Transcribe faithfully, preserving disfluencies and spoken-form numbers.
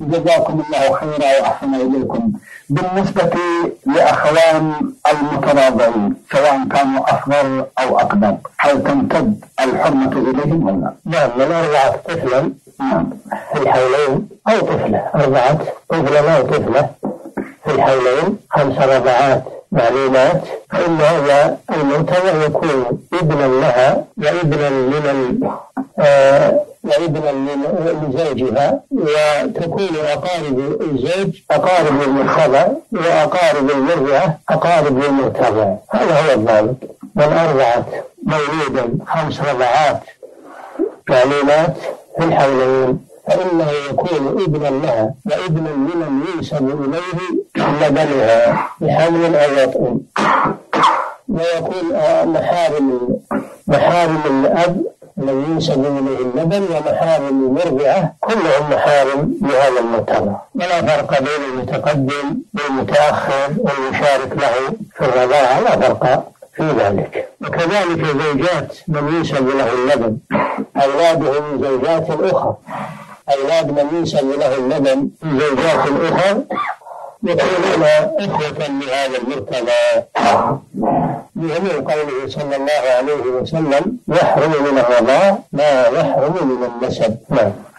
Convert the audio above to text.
جزاكم الله خيرا وأحسن إليكم. بالنسبة لأخوان المتراضعين سواء كانوا أصغر أو أكبر، هل تمتد الحرمة إليهم ولا؟ نعم، من أرضعت طفلا في الحولين أو طفلة، أرضعت طفلا أو طفلة في الحولين خمس رضعات معلومات، فإن هذا المرتضع يكون ابنا لها وابنا لمن آه وابنا لزوجها، وتكون أقارب الزوج أقارب المرتضع وأقارب المرضعة أقارب للمرتضع. هذا هو الضابط. من أرضعت مولودا خمس رضعات معلومات في الحولين فإنه يكون ابنا لها وابنا لمن ينسب إليه لبنها بحمل أو وطء، ويكون محارم محارم الأب الذي ينسب إليه اللبن ومحارم المرضعة كلهم محارم لهذا المرتضع، ولا فرق بين المتقدم والمتأخر والمشارك له في الرضاعة، لا فرق في ذلك. وكذلك زوجات من ينسب له اللبن أولاده من زوجات أخرى، أولاد من ينسب له اللبن من زوجات أخرى يكونون إخوة لهذا المرتضى، بجميع قوله صلى الله عليه وسلم: يحرم من الرضاع ما يحرم من النسب. نعم.